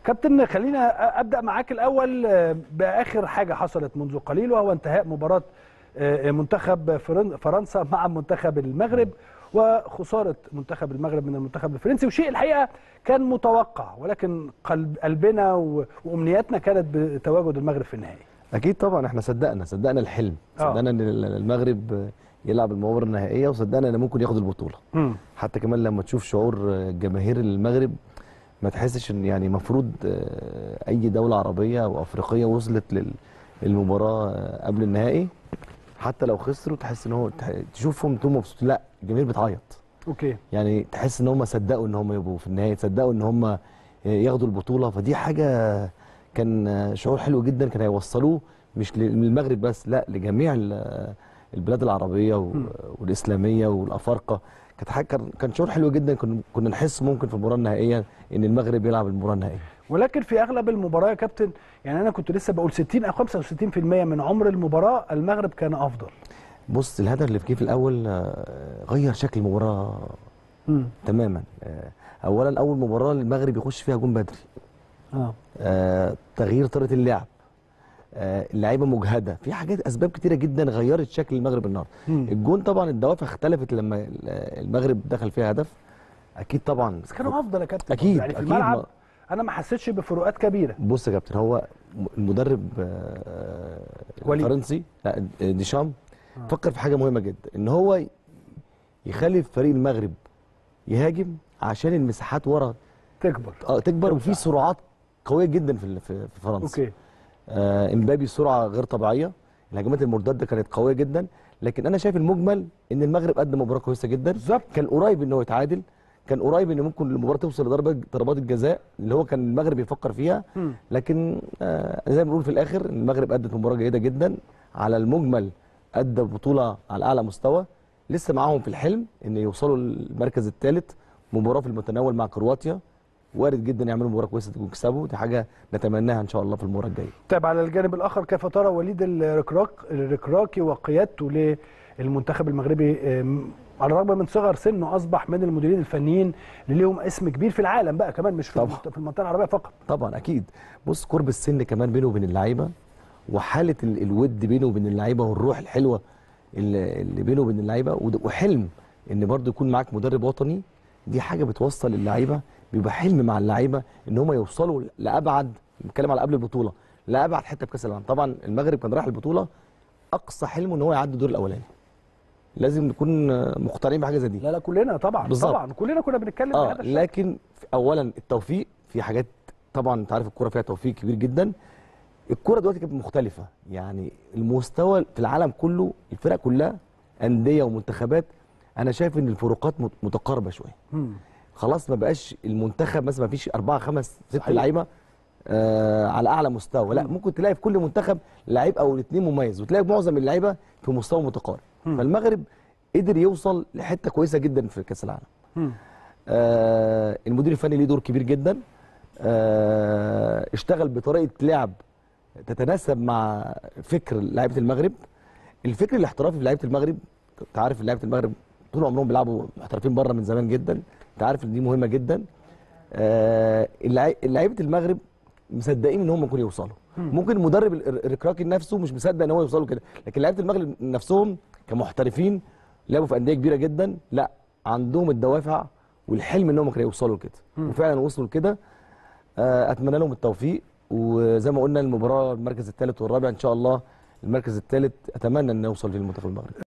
كابتن خلينا ابدا معاك الاول باخر حاجه حصلت منذ قليل، وهو انتهاء مباراه منتخب فرنسا مع منتخب المغرب وخساره منتخب المغرب من المنتخب الفرنسي. وشيء الحقيقه كان متوقع، ولكن قلبنا وامنياتنا كانت بتواجد المغرب في النهائي. اكيد طبعا احنا صدقنا الحلم، صدقنا ان المغرب يلعب المباراه النهائيه، وصدقنا ان ممكن ياخد البطوله. حتى كمان لما تشوف شعور جماهير المغرب ما تحسش ان يعني المفروض اي دوله عربيه او افريقيه وصلت للمباراه قبل النهائي حتى لو خسروا تحس ان هو تشوفهم انتم مبسوطين. لا، الجماهير بتعيط. اوكي، يعني تحس ان هم صدقوا ان هم يبقوا في النهائي، صدقوا ان هم ياخدوا البطوله. فدي حاجه كان شعور حلو جدا، كان هيوصلوه مش للمغرب بس، لا لجميع البلاد العربيه والاسلاميه والافارقه. كان شعور حلو جدا، كنا نحس ممكن في المباراه النهائيه ان المغرب يلعب المباراه النهائيه. ولكن في اغلب المباراه يا كابتن، يعني انا كنت لسه بقول 60 او 65% من عمر المباراه المغرب كان افضل. بص، الهدف اللي في الاول غير شكل المباراه تماما. اولا اول مباراه المغرب يخش فيها جون بدري، تغيير طريقه اللعب، اللعيبه مجهده، في حاجات اسباب كتيره جدا غيرت شكل المغرب النهارده. الجون طبعا الدوافع اختلفت لما المغرب دخل فيها هدف، اكيد طبعا، بس كانوا افضل يا كابتن. اكيد يعني في الملعب انا ما حسيتش بفروقات كبيره. بص يا كابتن، هو المدرب الفرنسي ديشام فكر في حاجه مهمه جدا، ان هو يخلي فريق المغرب يهاجم عشان المساحات ورا تكبر وفي سرعات قويه جدا في فرنسا. اوكي، امبابي سرعه غير طبيعيه، الهجمات المرتده كانت قويه جدا. لكن انا شايف المجمل ان المغرب قدم مباراه كويسه جدا بالظبط. كان قريب ان هو يتعادل، كان قريب ان ممكن المباراه توصل ضربات الجزاء اللي هو كان المغرب يفكر فيها. لكن زي ما بنقول في الاخر المغرب ادت مباراه جيده جدا على المجمل، ادى بطوله على اعلى مستوى. لسه معاهم في الحلم ان يوصلوا للمركز الثالث، مباراه في المتناول مع كرواتيا، وارد جدا يعملوا مباراه كويسه ويكسبوا، دي حاجه نتمناها ان شاء الله في المباراه الجايه. طيب على الجانب الاخر، كيف ترى وليد الركراكي وقيادته للمنتخب المغربي؟ على الرغم من صغر سنه اصبح من المديرين الفنيين اللي ليهم اسم كبير في العالم بقى، كمان مش في المنطقه العربيه فقط. طبعا اكيد. بص، قرب السن كمان بينه وبين اللعيبه، وحاله الود بينه وبين اللعيبه، والروح الحلوه اللي بينه وبين اللعيبه، وحلم ان برضه يكون معاك مدرب وطني، دي حاجه بتوصل اللعيبه، بيبقى حلم مع اللعيبه ان هم يوصلوا لابعد، بنتكلم على قبل البطوله، لابعد حته في كاس العالم. طبعا المغرب كان رايح البطوله اقصى حلمه ان هو يعدي الدور الاولاني، لازم نكون مقتنعين بحاجه زي دي. لا كلنا طبعا بالزبط. طبعا كلنا كنا بنتكلم بهذا الشكل. لكن اولا التوفيق في حاجات، طبعا انت عارف الكوره فيها توفيق كبير جدا. الكوره دلوقتي كانت مختلفه، يعني المستوى في العالم كله، الفرق كلها انديه ومنتخبات، انا شايف ان الفروقات متقاربه شويه. خلاص ما بقاش المنتخب مثلا ما فيش 4 5 6 لعيبه على اعلى مستوى، لا ممكن تلاقي في كل منتخب لعيب او اثنين مميز، وتلاقي معظم اللعيبه في مستوى متقارب. فالمغرب قدر يوصل لحته كويسه جدا في كاس العالم. المدير الفني ليه دور كبير جدا، اشتغل بطريقه لعب تتناسب مع فكر لعيبه المغرب، الفكر الاحترافي في لعيبه المغرب. انت عارف لعيبه المغرب طول عمرهم بيلعبوا محترفين بره من زمان جدا، انت عارف ان دي مهمه جدا. لعيبه المغرب مصدقين ان هم ممكن يوصلوا. ممكن المدرب الركراكي نفسه مش مصدق ان هو يوصلوا كده، لكن لعيبه المغرب نفسهم كمحترفين لعبوا في انديه كبيره جدا، لا عندهم الدوافع والحلم ان هم كانوا يوصلوا لكده، وفعلا وصلوا لكده. اتمنى لهم التوفيق، وزي ما قلنا المباراه المركز الثالث والرابع ان شاء الله. المركز الثالث اتمنى ان نوصل للمنتخب المغربي.